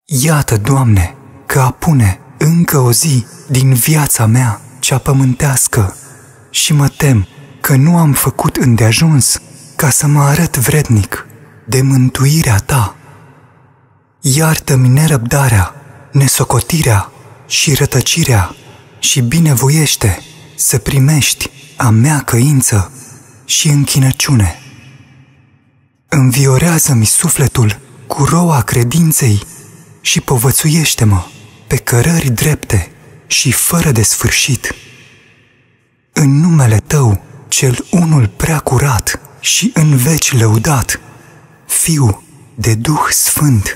Iată, Doamne, că apune încă o zi din viața mea cea pământească și mă tem că nu am făcut îndeajuns ca să mă arăt vrednic de mântuirea Ta. Iartă-mi nerăbdarea, nesocotirea și rătăcirea și binevoiește să primești a mea căință și închinăciune. Înviorează-mi sufletul cu roa credinței și povățuiește-mă pe cărări drepte și fără de sfârșit. În numele Tău, cel unul prea curat și în veci lăudat, Fiu de Duh Sfânt.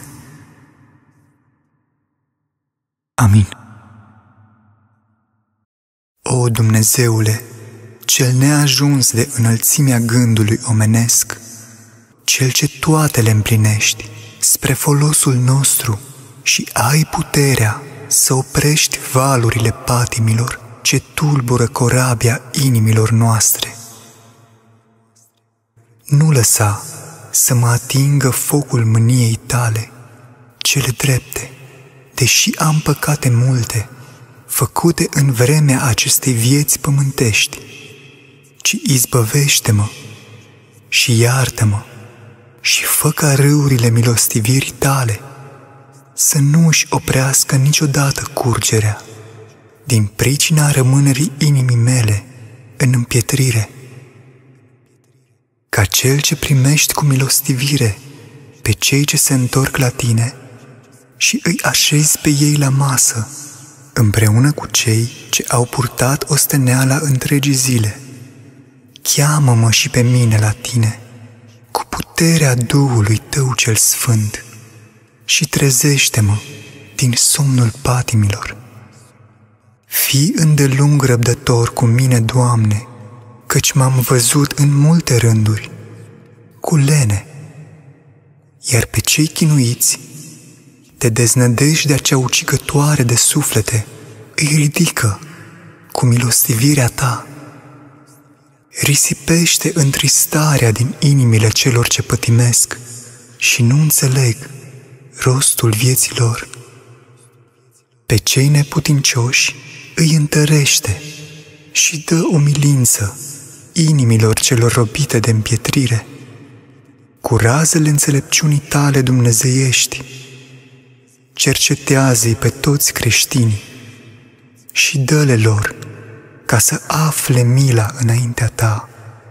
Amin. O Dumnezeule, cel neajuns de înălțimea gândului omenesc, cel ce toate le împlinești spre folosul nostru și ai puterea să oprești valurile patimilor ce tulbură corabia inimilor noastre. Nu lăsa să mă atingă focul mâniei Tale, cele drepte, deși am păcate multe, făcute în vremea acestei vieți pământești, ci izbăvește-mă și iartă-mă și fă ca râurile milostivirii Tale să nu își oprească niciodată curgerea din pricina rămânerii inimii mele în împietrire. Ca Cel ce primești cu milostivire pe cei ce se întorc la Tine și îi așezi pe ei la masă, împreună cu cei ce au purtat osteneala întregii zile. Cheamă-mă și pe mine la Tine, cu puterea Duhului Tău cel Sfânt, și trezește-mă din somnul patimilor. Fii îndelung răbdător cu mine, Doamne, căci m-am văzut în multe rânduri, cu lene, iar pe cei chinuiți, de deznădejdea cea ucigătoare de suflete, îi ridică cu milostivirea Ta. Risipește întristarea din inimile celor ce pătimesc și nu înțeleg rostul vieții lor. Pe cei neputincioși îi întărește și dă umilință inimilor celor robite de împietrire. Cu razele înțelepciunii Tale dumnezeiești, cercetează-i pe toți creștinii și dă-le lor ca să afle mila înaintea Ta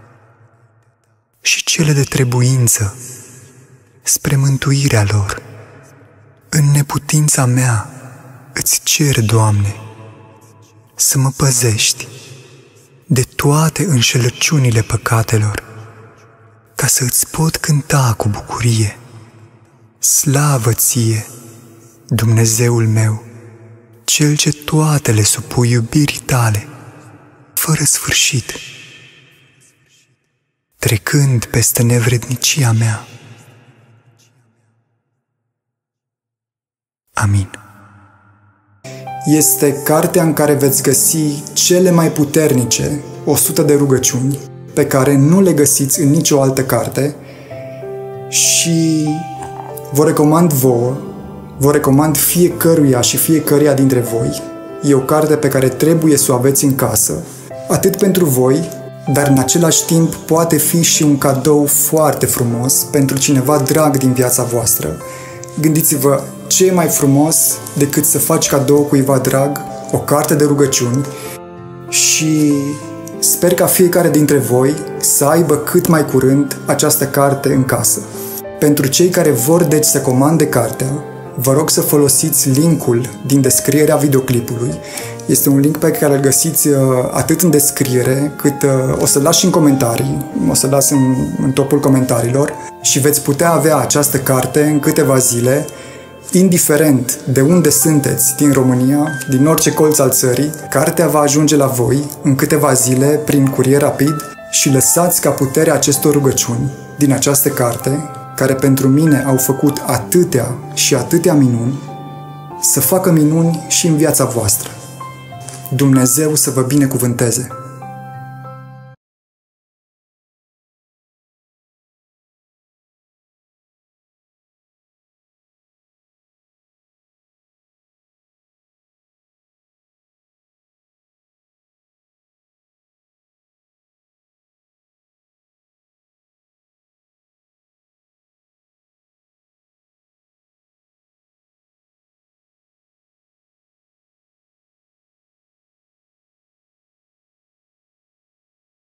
și cele de trebuință spre mântuirea lor. În neputința mea îți cer, Doamne, să mă păzești de toate înșelăciunile păcatelor, ca să îți pot cânta cu bucurie. Slavă Ție, Dumnezeul meu, Cel ce toate le supui iubirii Tale, fără sfârșit, trecând peste nevrednicia mea. Amin. Este cartea în care veți găsi cele mai puternice 100 de rugăciuni pe care nu le găsiți în nicio altă carte și vă recomand fiecăruia și fiecăruia dintre voi. E o carte pe care trebuie să o aveți în casă, atât pentru voi, dar în același timp poate fi și un cadou foarte frumos pentru cineva drag din viața voastră. Gândiți-vă, ce e mai frumos decât să faci cadou cuiva drag o carte de rugăciuni și sper ca fiecare dintre voi să aibă cât mai curând această carte în casă. Pentru cei care vor deci să comande cartea, vă rog să folosiți linkul din descrierea videoclipului. Este un link pe care îl găsiți atât în descriere, cât o să-l las și în comentarii, o să-l las în topul comentariilor și veți putea avea această carte în câteva zile, indiferent de unde sunteți din România, din orice colț al țării. Cartea va ajunge la voi în câteva zile prin curier rapid și lăsați ca puterea acestor rugăciuni din această carte, care pentru mine au făcut atâtea și atâtea minuni, să facă minuni și în viața voastră. Dumnezeu să vă binecuvânteze!